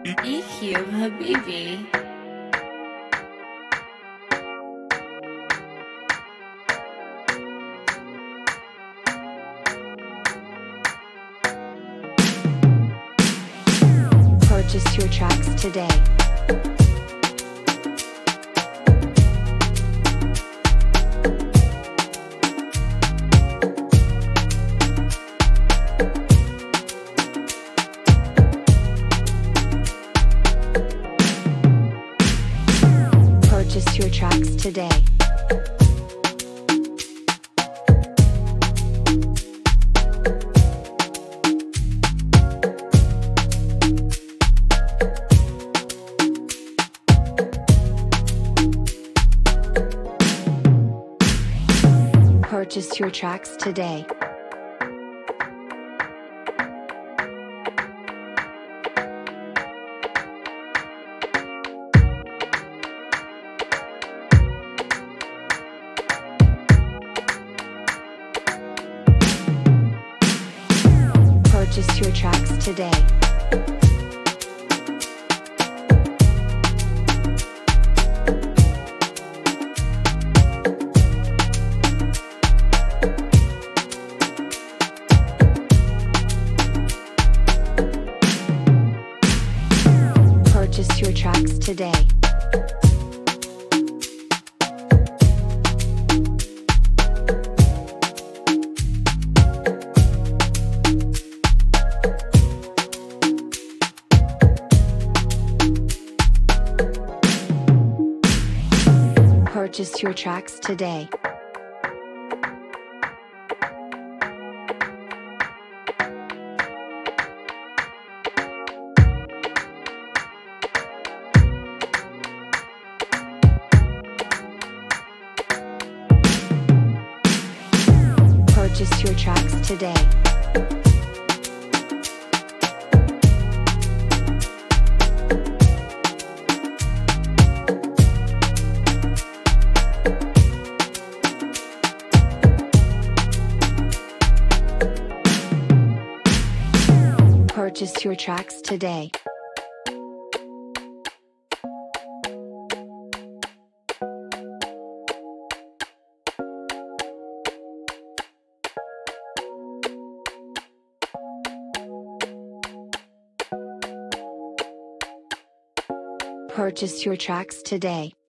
EQ حبيبي. Purchase your tracks today. Purchase your tracks today. Purchase your tracks today. Purchase your tracks today. Purchase your tracks today. Purchase your tracks today. Purchase your tracks today. Purchase your tracks today. Purchase your tracks today.